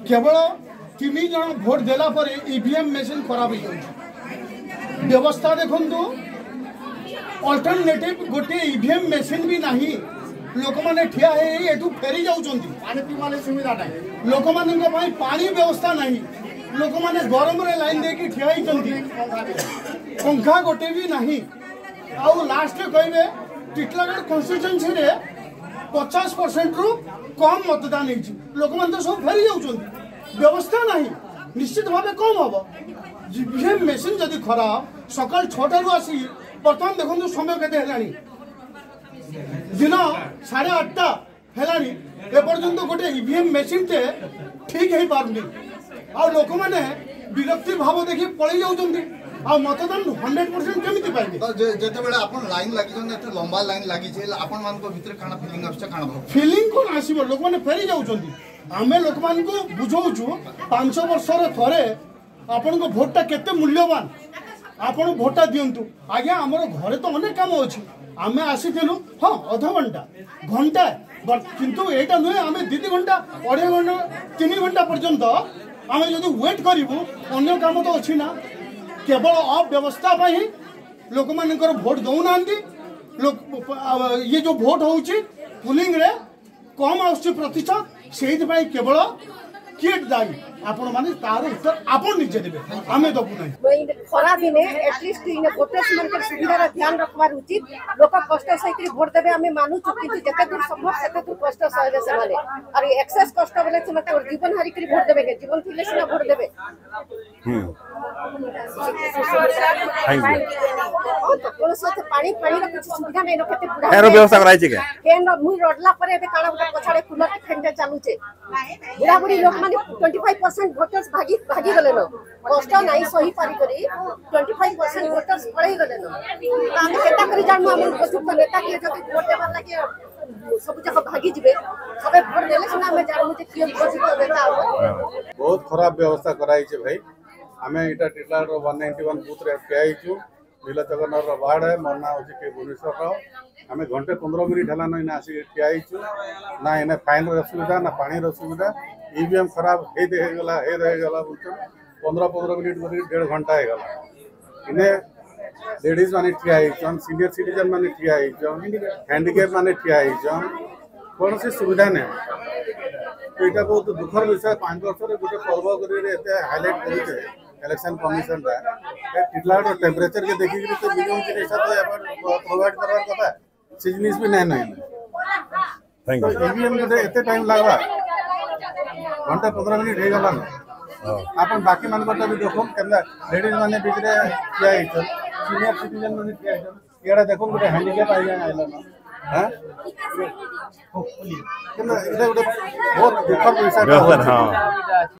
केवल 3 जन भोट देला पर ईवीएम मशीन खराब हो व्यवस्था देखु अल्टरनेटिव गोटे ईवीएम मशीन भी नहीं लोक मैंने ठिया एठू फेरी जाऊँगी सुविधा ना लोक मान पानी व्यवस्था नहीं लोक मैंने गरम रे लाइन देकी ठिया पंखा गोटे भी नहीं आउ लास्ट कहे टिटलागढ़ कन्स्टिट्यूएंसी रे 50% रु कम मतदान लोक मैंने तो सब फेरी जाऊँगी व्यवस्था नहीं निश्चित भाव कम हम ईवीएम मशीन जदि खराब सकाल 6 आसी बर्तमान देखो समय के दिन 8:30 है पर्यंत गोटे ईवीएम मशीन टे ठीक है पारनी आ लोक मैंने विरक्ति भाव देखी पलि जाऊँगी आ मतदान 100% केमिति पाइबे जेते बेले अपन लाइन लागि एते लंबा लाइन लागि छै अपन मान को भीतर काना फीलिंग आछे काना फीलिंग कोन आसीबो लोक माने फेरी जाउछंती आमे लोक मान को बुझौछु 5 वर्ष रे थरे आपन को भोटटा केते मूल्यवान आपन भोटटा दियंतु आज्ञा हमर घरे तो अनेक काम अछि आमे आसीथिलु हां आधा घंटा किंतु एटा नुहे आमे 2 घंटा 2.5 घंटा 3 घंटा पर्यंत आमे जदि वेट करिवु अन्य काम तो अछि ना केवल अव्यवस्था लोक मान भोट दौना लोक ये जो भोट होची पुलिंग रे कम आउछि प्रतिशत से केवल किए दायी आपण माने तार उत्तर आपण निजे देबे आमे दबु नै खरा दिने एटलिस्ट इन वोटर्स मन के सुविधा ध्यान रखबार उचित लोक कष्ट सहित भोट देबे आमे मानु किंतु जते दूर संभव सेते दूर कष्ट सहबे से माने और एक्सेस कष्ट बेले से मत जीवन हारि करी भोट देबे के जीवन थिले सिना भोट देबे तो कोन से पानी रो कुछ सुविधा नै न केते बुढ़ा एरो व्यवस्था कराई छै के केन मुई रोडला पर एबे काना गोटे पछाड़े कूलर के फेंटे चालू छे बुढ़ा बुढ़ी लोक माने 25% वोटर्स भागी गले न कष्ट नहीं सही पारी करी 25% वोटर्स पड़े गले न हम केटा करी जानू हम उपयुक्त नेता के जति वोट देबा लागे सब जगह भागी जिबे सबे वोट देले सिना हमें जानू जे कियो उपयुक्त नेता बहुत खराब व्यवस्था कराई छे भाई हमें इटा टिटलागढ़ 191 बूथ रे आइछु नीलचगनर वार्ड है मोर ना होची के भुवनेश्वर राव हमें घंटे 15 मिनिट हला न आसी आइछु ना इने फाइन रो सुविधा ना पानी रो सुविधा ईवीएम खराब हे गला बोलछन 15 मिनिट 1.5 घंटा हे गला इने लेडीज माने ठिया आइछन सीनियर सिटीजन माने ठिया आइछन हैंडीकैप माने ठिया आइछन कौन सी सुविधा नै तो इटा बहुत दुखर विषय 5 वर्ष रे गोटे पर्व करी रे एते हाईलाइट करी छे इलेक्शन कमिशन रा टिटलागढ़ टेम्परेचर के देखि तो मिनिमम के हिसाब से प्रोवाइड करवार कथा सिजनिस भी नै थैंक यू ईवीएम के एते टाइम लागबा घंटा 15 मिनिट हे गला अपन बाकी मान को भी देखो केना लेडीज माने बिजरे किया है सीनियर सिटीजन माने किया है एड़ा देखो गोटे हैंडीकैप आइला आइला ना हां केना इधर बहुत दुखद विषय हां